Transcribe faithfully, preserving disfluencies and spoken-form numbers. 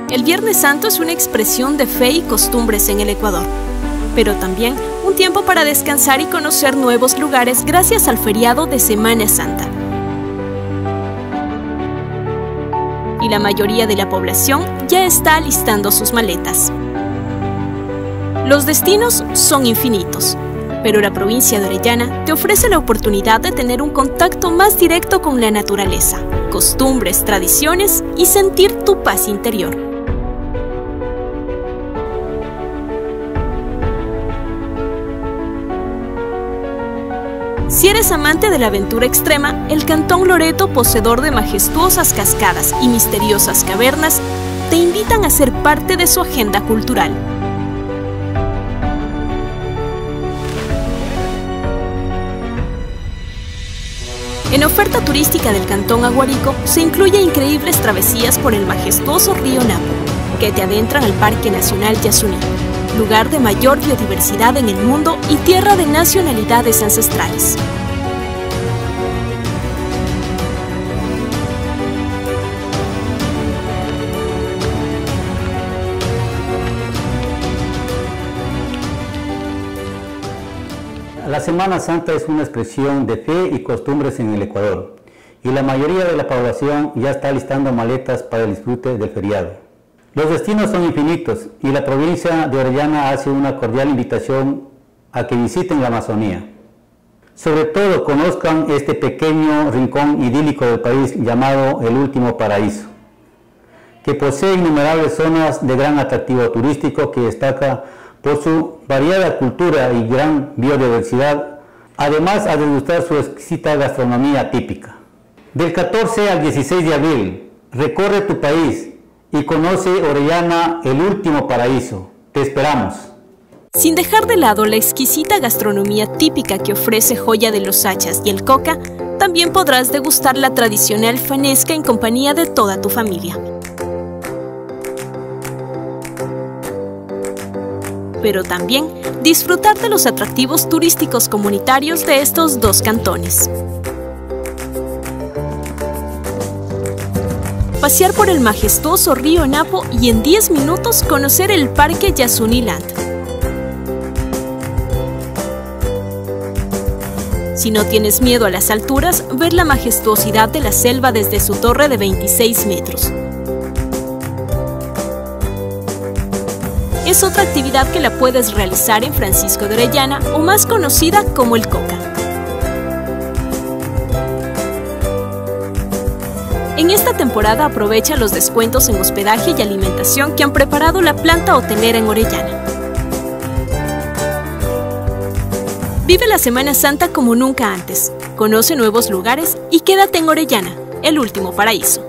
El Viernes Santo es una expresión de fe y costumbres en el Ecuador, pero también un tiempo para descansar y conocer nuevos lugares gracias al feriado de Semana Santa. Y la mayoría de la población ya está alistando sus maletas. Los destinos son infinitos, pero la provincia de Orellana te ofrece la oportunidad de tener un contacto más directo con la naturaleza, costumbres, tradiciones y sentir tu paz interior. Si eres amante de la aventura extrema, el Cantón Loreto, poseedor de majestuosas cascadas y misteriosas cavernas, te invitan a ser parte de su agenda cultural. En oferta turística del Cantón Aguarico se incluye increíbles travesías por el majestuoso río Napo, que te adentran al Parque Nacional Yasuní, lugar de mayor biodiversidad en el mundo y tierra de nacionalidades ancestrales. La Semana Santa es una expresión de fe y costumbres en el Ecuador, y la mayoría de la población ya está listando maletas para el disfrute del feriado. Los destinos son infinitos y la provincia de Orellana hace una cordial invitación a que visiten la Amazonía. Sobre todo conozcan este pequeño rincón idílico del país llamado el Último Paraíso, que posee innumerables zonas de gran atractivo turístico que destaca por su variada cultura y gran biodiversidad, además a degustar su exquisita gastronomía típica. Del catorce al dieciséis de abril, recorre tu país y conoce Orellana, el Último Paraíso. Te esperamos. Sin dejar de lado la exquisita gastronomía típica que ofrece Joya de los Hachas y el Coca, también podrás degustar la tradicional fanesca en compañía de toda tu familia. Pero también disfrutar de los atractivos turísticos comunitarios de estos dos cantones. Pasear por el majestuoso río Napo y en diez minutos conocer el Parque Yasuní Land. Si no tienes miedo a las alturas, ver la majestuosidad de la selva desde su torre de veintiséis metros. Es otra actividad que la puedes realizar en Francisco de Orellana, o más conocida como el Coca. En esta temporada aprovecha los descuentos en hospedaje y alimentación que han preparado la planta hotelera en Orellana. Vive la Semana Santa como nunca antes, conoce nuevos lugares y quédate en Orellana, el Último Paraíso.